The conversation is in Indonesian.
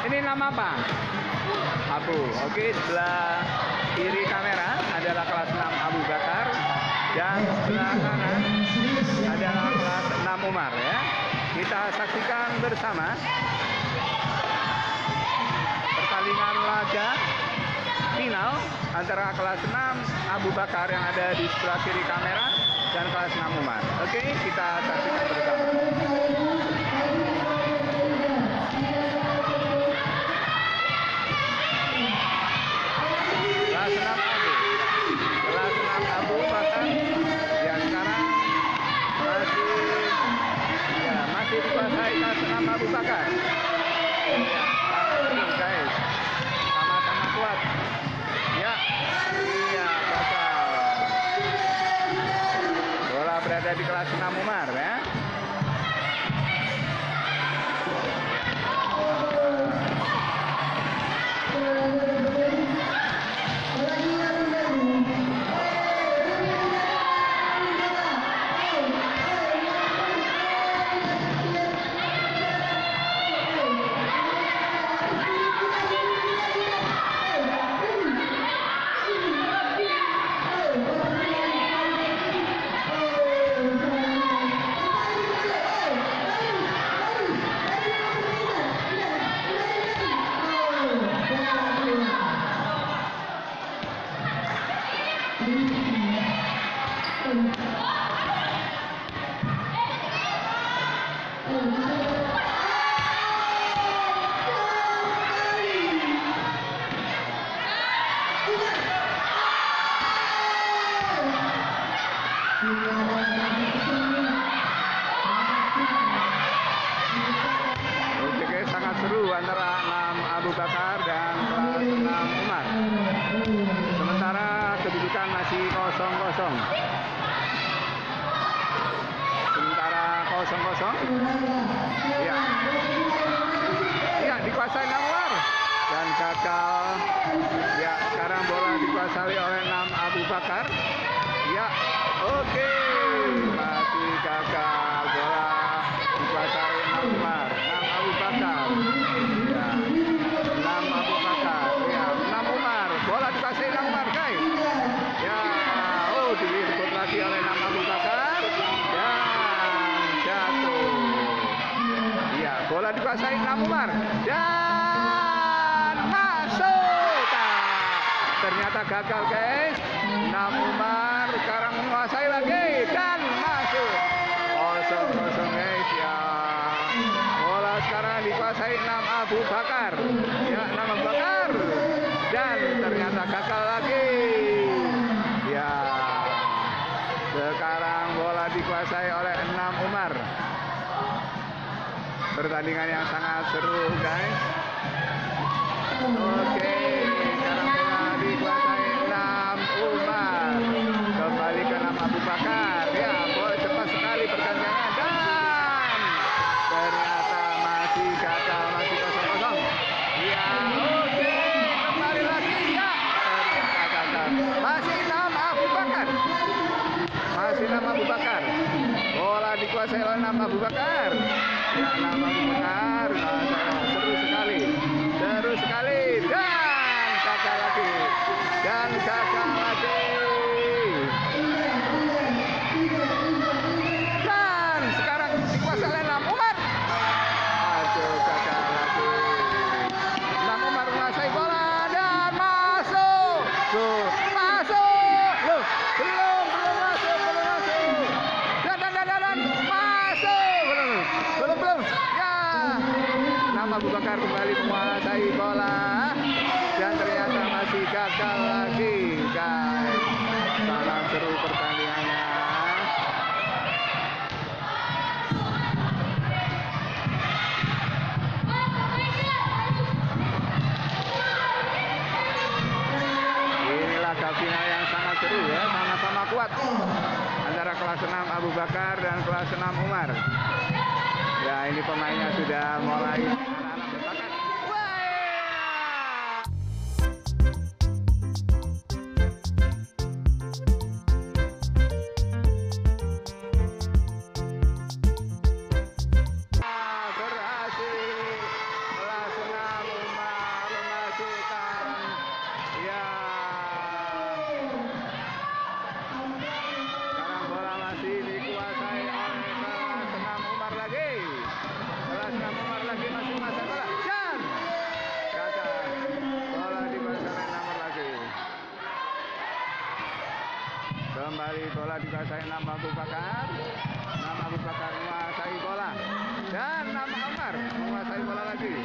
Ini nama apa? Abu. Oke, sebelah kiri kamera adalah kelas 6 Abu Bakar dan sebelah kanan adalah kelas 6 Umar ya. Kita saksikan bersama pertandingan laga final antara kelas 6 Abu Bakar yang ada di sebelah kiri kamera dan kelas 6 Umar. Oke, kita saksikan bersama. Kelas 6 Abu Bakar yang sekarang masih dikuasai kelas 6 Abu Bakar. Guys, sama-sama kuat. Ya, iya gagal. Bola berada di kelas 6 Umar ya. Oke, sangat seru antara 6 Abu Bakar dan kelas 6 Umar. Sementara kedudukan masih 0-0. Sementara 0-0. Ya. Ya, dikuasai 6 Umar dan gagal. Ya, sekarang bola dikuasai oleh 6 Abu Bakar. Ya, oke. Masih gagal, bola dikuasai 6 Umar. 6 Abu Bakar. Ya, 6 Abu Bakar. Ya, 6 Umar. Bola dikuasai 6 Umar, guys. Ya, oh direbut lagi oleh 6 Abu Bakar dan jatuh. Ya, bola dikuasai 6 Umar dan masuk. Ternyata gagal, guys. 6 Umar sekarang menguasai lagi dan masuk. 0-0, guys ya. Bola sekarang dikuasai 6 Abu Bakar. Ya, 6 Abu Bakar dan ternyata gagal lagi. Ya. Sekarang bola dikuasai oleh 6 Umar. Pertandingan yang sangat seru, guys. Oke, sekarang bola dikuasai 6 Umar. Kembali ke 6 Abu Bakar. Ya, bola cepat sekali pertandingan dan ternyata masih gagal, masih 0-0. Ya, oke, kembali lagi ya. Ternyata gagal. Masih 6 Abu Bakar. Masih 6 Abu Bakar. Bola dikuasai oleh 6 Abu Bakar. Ya, 6 Abu Bakar. Seru sekali. Seru sekali. Dan gagal lagi. Dan gagal lagi. Dan sekarang dikuasai oleh 6 Umar. Aduh, gagal lagi. 6 Umar menguasai bola dan masuk. Tuh, masuk. Loh, belum masuk. Dan masuk. Belum. Ya. 6 Abu Bakar kembali menguasai bola dan ternyata masih gagal lagi, guys. Sangat seru pertandingannya. Ini laga final yang sangat seru ya, sama-sama kuat antara kelas 6 Abu Bakar dan kelas 6 Umar. Ya, ini pemainnya sudah mulai anak-anak berbakat. Berhasil kelas 6 menguasai bola, dikuasai nama Abu Bakar. Nama Abu Bakar menguasai bola dan nama Amar menguasai bola lagi.